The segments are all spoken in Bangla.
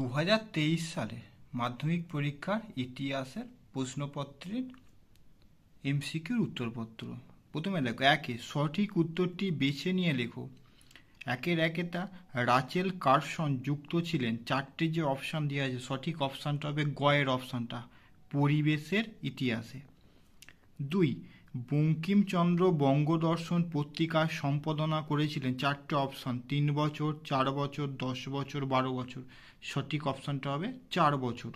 2023 সালে মাধ্যমিক পরীক্ষার ইতিহাসের প্রশ্নপত্রের এমসিকিউর উত্তরপত্র। প্রথমে দেখো, একে সঠিক উত্তরটি বেছে নিয়ে লেখো। একের একেটা রাচেল কার্সন যুক্ত ছিলেন। চারটে যে অপশান দেওয়া আছে, সঠিক অপশানটা হবে গ এর অপশানটা, পরিবেশের ইতিহাসে। 2, বঙ্কিমচন্দ্র বঙ্গদর্শন পত্রিকা সম্পাদনা করেছিলেন। চারটে অপশান, 3 বছর, 4 বছর, 10 বছর, 12 বছর। সঠিক অপশানটা হবে 4 বছর।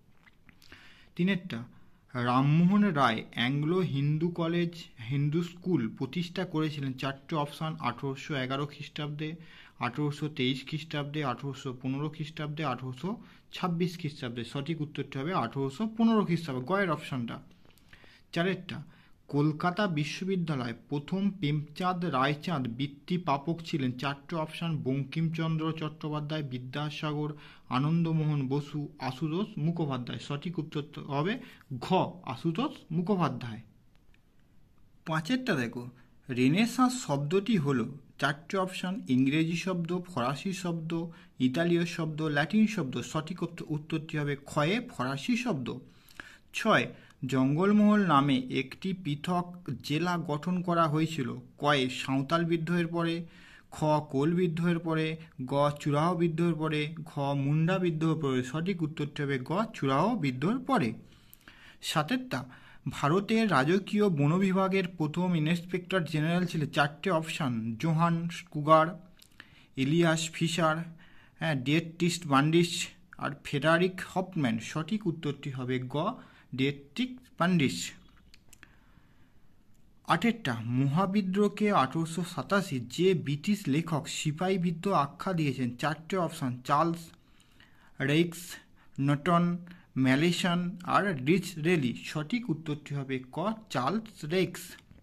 3, Rammohan Roy Anglo Hindu College Hindu School প্রতিষ্ঠা করেছিলেন। চারটে অপশান, 1811 খ্রিস্টাব্দে, 1823 খ্রিস্টাব্দে, 1815 খ্রিস্টাব্দে, 1826 খ্রিস্টাব্দে। সঠিক উত্তরটি হবে 1815 খ্রিস্টাব্দে, গয়ের অপশানটা। 4, কলকাতা বিশ্ববিদ্যালয় প্রথম প্রেমচাঁদ রায়চাঁদ বৃত্তি প্রাপক ছিলেন। চারটে অপশান, বঙ্কিমচন্দ্র চট্টোপাধ্যায়, বিদ্যাসাগর, আনন্দমোহন বসু, আশুতোষ মুখোপাধ্যায়। সঠিক উত্তর হবে ঘ, আশুতোষ মুখোপাধ্যায়। 5 দেখো, রেনেসাঁস শব্দটি হলো। চারটে অপশান, ইংরেজি শব্দ, ফরাসি শব্দ, ইতালীয় শব্দ, ল্যাটিন শব্দ। সঠিক উত্তরটি হবে ক্ষয়ে ফরাসি শব্দ। 6, জঙ্গলমহল নামে একটি পৃথক জেলা গঠন করা হয়েছিল। কয়ে সাঁওতাল বিদ্রোহের পরে, খ কোল বিদ্রোহের পরে, গ চুরাহ বিদ্রোহের পরে, ঘ মুন্ডা বিদ্রোহের পরে। সঠিক উত্তরটি হবে গ চুরাহ বিদ্রোহের পরে। 7, ভারতের রাজকীয় বন বিভাগের প্রথম ইন্সপেক্টর জেনারেল ছিলেন। চারটে অপশান, জোহান স্কুগার, ইলিয়াস ফিশার, ডেট্রিস্ট বান্ডিস আর ফেডারিক হফম্যান। সঠিক উত্তরটি হবে গ ডেট্রিস্ট বান্ডিস। 8, মহাবিদ্রোহকে 1887 যে ব্রিটিশ লেখক সিপাহী বিদ্রোহ আখ্যা দিয়েছেন। চারটে option, Charles Raikes, Norton Malleson আর ডিসরেলি। সঠিক উত্তরটি হবে ক চার্লস রেইক্স।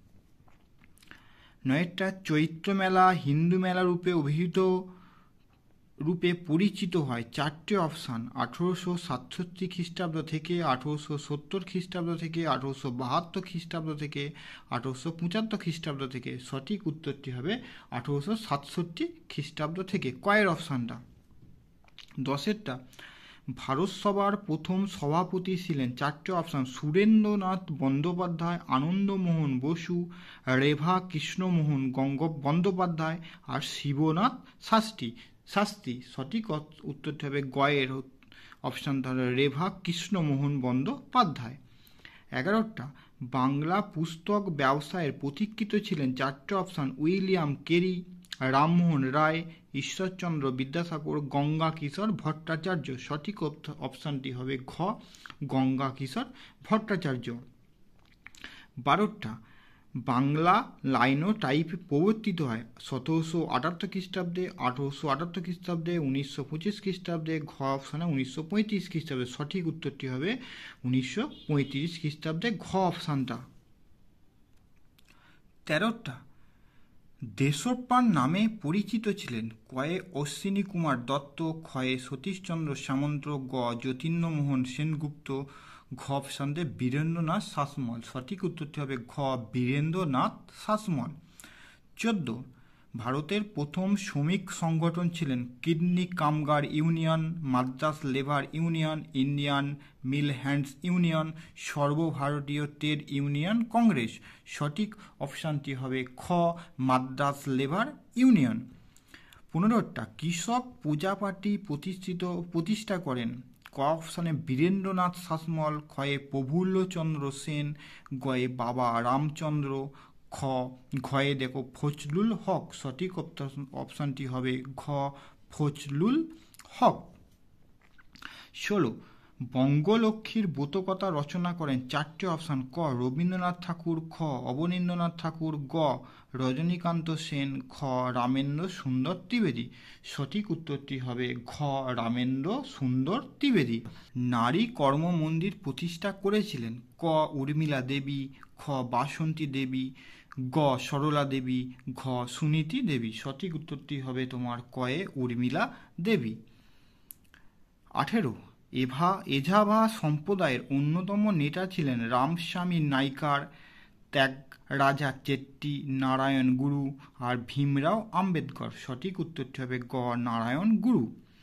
9, চৈত্র মেলা হিন্দু মেলা রূপে অভিহিত রূপে পরিচিত হয়। চারটে অপশান, 1867 খ্রিস্টাব্দ থেকে, 1870 খ্রিস্টাব্দ থেকে, 1872 খ্রিস্টাব্দ থেকে, 1875 খ্রিস্টাব্দ থেকে। সঠিক উত্তরটি হবে 1867 খ্রিস্টাব্দ থেকে, কয়ের অপশানটা। 10, ভারত সভার প্রথম সভাপতি ছিলেন। চারটে অপশান, সুরেন্দ্রনাথ বন্দ্যোপাধ্যায়, আনন্দমোহন বসু, রেভা কৃষ্ণমোহন বন্দ্যোপাধ্যায় আর শিবনাথ শাস্ত্রী। সঠিক উত্তরটি হবে গয়ের অপশানটা হলো রেভা কৃষ্ণমোহন বন্দ্যোপাধ্যায়। 11, বাংলা পুস্তক ব্যবসায়ের পথিকৃৎ ছিলেন। চারটে option, William Carey, Rammohan Roy, Ishwarchandra Vidyasagar, Ganga Kishore Bhattacharya. সঠিক অপশানটি হবে ঘ গঙ্গা কিশোর ভট্টাচার্য। 12, বাংলা লাইনোটাইপ প্রবর্তিত হয় 1778 খ্রিস্টাব্দে, 1878 খ্রিস্টাব্দে, 1925 খ্রিস্টাব্দে, ঘ অপশানে 1935 খ্রিস্টাব্দে। সঠিক উত্তরটি হবে 1935 খ্রিস্টাব্দে, ঘ অপশানটা। 13, দেশপ্রাণ নামে পরিচিত ছিলেন। কয়ে অশ্বিনী কুমার দত্ত, ক্ষয়ে সতীশচন্দ্র সামন্ত, গ জ্যোতির্মোহন সেনগুপ্ত, ঘ অপশান বীরেন্দ্রনাথ শাসমল। সঠিক উত্তরটি হবে ঘ বীরেন্দ্রনাথ শাসমল। 14, ভারতের প্রথম শ্রমিক সংগঠন ছিলেন কিডনি Kamgar Union, Madras Labour Union, Indian Mill Hands Union, সর্বভারতীয় ট্রেড ইউনিয়ন কংগ্রেস। সঠিক অপশানটি হবে খ মাদ্রাস লেবার ইউনিয়ন। 15, কৃষক পূজা পার্টি প্রতিষ্ঠা করেন। ক অপশানে বীরেন্দ্রনাথ শাসমল, ক্ষয়ে প্রফুল্লচন্দ্র সেন, গয়ে বাবা রামচন্দ্র, ঘয়ে দেখো ফজলুল হক। সঠিক অপশানটি হবে ঘ ফজলুল হক। 16, বঙ্গলক্ষ্মীর ব্রতকথা রচনা করেন। চারটে অপশান, ক রবীন্দ্রনাথ ঠাকুর, খ অবনীন্দ্রনাথ ঠাকুর, গ রজনীকান্ত সেন, খ রামেন্দ্র সুন্দর ত্রিবেদী। সঠিক উত্তরটি হবে ঘ রামেন্দ্র সুন্দর ত্রিবেদী। নারী কর্ম মন্দির প্রতিষ্ঠা করেছিলেন। ক উর্মিলা দেবী, খ বাসন্তী দেবী, গ সরলা দেবী, ঘ সুনীতি দেবী। সঠিক উত্তরটি হবে তোমার কয়ে উর্মিলা দেবী। 18, এঝাভা সম্প্রদায়ের অন্যতম নেতা ছিলেন রামস্বামী নাইকার, ত্যাগরাজা চেট্টি, নারায়ণ গুরু আর ভীমরাও আম্বেদকর। সঠিক উত্তরটি হবে গ নারায়ণ গুরু।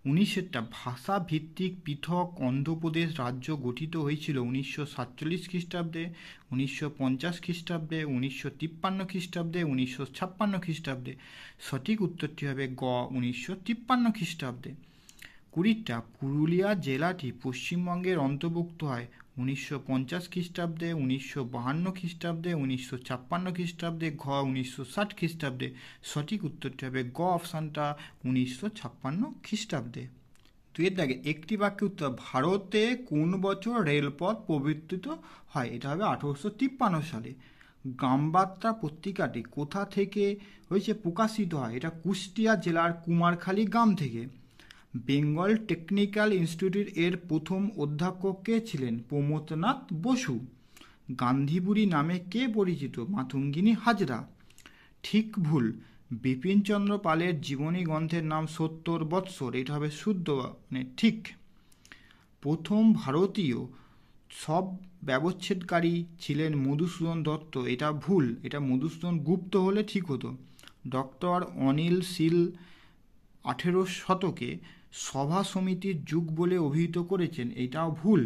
19টা ভাষা ভিত্তিক পৃথক অন্ধ্রপ্রদেশ রাজ্য গঠিত হয়েছিল 1947 খ্রিস্টাব্দে, 1950 খ্রিস্টাব্দে, 1953 খ্রিস্টাব্দে, 1956 খ্রিস্টাব্দে। সঠিক উত্তরটি হবে গ 1953 খ্রিস্টাব্দে। 20টা পুরুলিয়া জেলাটি পশ্চিমবঙ্গের অন্তর্ভুক্ত হয় 1950 খ্রিস্টাব্দে, 1952 খ্রিস্টাব্দে, 1956 খ্রিস্টাব্দে, ঘ 1960 খ্রিস্টাব্দে। সঠিক উত্তরটি হবে গ অপশানটা 1956 খ্রিস্টাব্দে। দুইয়ের দাগে একটি বাক্যে উত্তর, ভারতে কোন বছর রেলপথ প্রবর্তিত হয়? এটা হবে 1853 সালে। গ্রামবার্তা পত্রিকাটি কোথা থেকে হয়েছে প্রকাশিত হয়? এটা কুষ্টিয়া জেলার কুমারখালী গ্রাম থেকে। বেঙ্গল টেকনিক্যাল ইনস্টিটিউট এর প্রথম অধ্যক্ষ কে ছিলেন? প্রমথনাথ বসু। গান্ধীবুড়ি নামে কে পরিচিত? মাতঙ্গিনী হাজরা। ঠিক ভুল, বিপিনচন্দ্র পালের জীবনী গ্রন্থের নাম 70 বৎসর। এটা হবে শুদ্ধ মানে ঠিক। প্রথম ভারতীয় সব ব্যবচ্ছেদকারী ছিলেন মধুসূদন দত্ত। এটা ভুল, এটা মধুসূদন গুপ্ত হলে ঠিক হতো। ডক্টর অনিল শীল 18 শতকে সভা সমিতির যুগ বলে অভিহিত করেছেন। এটাও ভুল।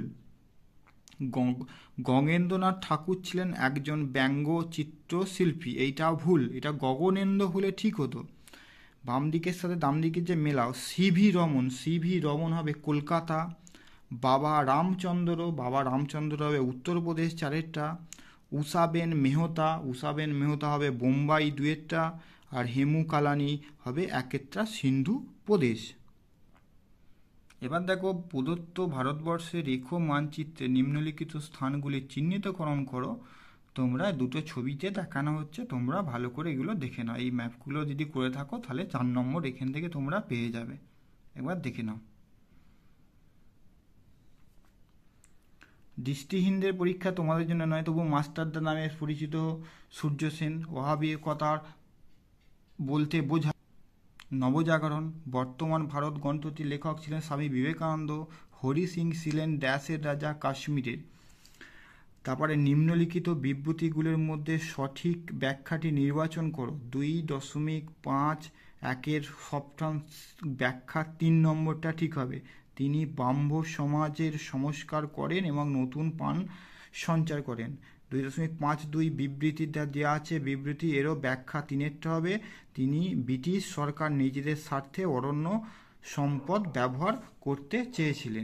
গগনেন্দ্রনাথ ঠাকুর ছিলেন একজন ব্যঙ্গ চিত্রশিল্পী। এইটাও ভুল, এটা গগনেন্দ্র হলে ঠিক হতো। বাম দিকের সাথে ডান দিকের যে মেলাও, সিভি রমন হবে কলকাতা। বাবা রামচন্দ্র হবে উত্তরপ্রদেশ 4-টা। উষাবেন মেহতা হবে বোম্বাই 2-টা। আর হেমু কালানি হবে 1-টা সিন্ধু প্রদেশ। এবার দেখো, প্রদত্ত ভারতবর্ষের রেখো মানচিত্রে নিম্নলিখিত স্থানগুলি চিহ্নিতকরণ করো। তোমরা দুটো ছবিতে দেখানো হচ্ছে, তোমরা ভালো করে এগুলো দেখে নাও। এই ম্যাপগুলো যদি করে থাকো তাহলে 4 নম্বর এখান থেকে তোমরা পেয়ে যাবে। একবার দেখে নাও। দৃষ্টিহীনদের পরীক্ষা তোমাদের জন্য নয়, তবু মাস্টারদা নামে পরিচিত সূর্য সেন। অভাবীয়তার বলতে বোঝা নবজাগরণ। বর্তমান ভারত গ্রন্থটির লেখক ছিলেন স্বামী বিবেকানন্দ। হরি সিং ছিলেন ড্যাশের রাজা কাশ্মীরের। তারপরে নিম্নলিখিত বিবৃতিগুলোর মধ্যে সঠিক ব্যাখ্যাটি নির্বাচন করো। 2.5 সপ্তম ব্যাখ্যা 3 নম্বরটা ঠিক হবে। তিনি ব্রাহ্ম সমাজের সংস্কার করেন এবং নতুন প্রাণ সঞ্চার করেন। 2.52 বিবৃতিটা দেওয়া আছে, বিবৃতি এরও ব্যাখ্যা 3-এরটা হবে। তিনি ব্রিটিশ সরকার নিজেদের স্বার্থে অরণ্য সম্পদ ব্যবহার করতে চেয়েছিল।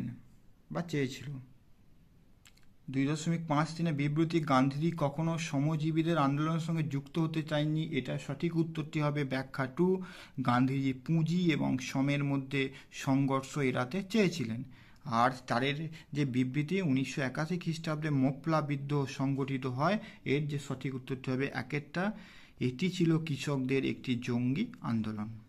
2.53 বিবৃতি, গান্ধীজি কখনো শ্রমজীবীদের আন্দোলনের সঙ্গে যুক্ত হতে চাননি। এটা সঠিক উত্তরটি হবে ব্যাখ্যা 2। গান্ধীজি পুঁজি এবং শ্রমের মধ্যে সংঘর্ষ এড়াতে চেয়েছিলেন। আর তারের যে বিবৃতি 1981 খ্রিস্টাব্দে মোপলা বিদ্রোহ সংগঠিত হয়, এর যে সঠিক উত্তরটি হবে 1-টা। এটি ছিল কৃষকদের একটি জঙ্গি আন্দোলন।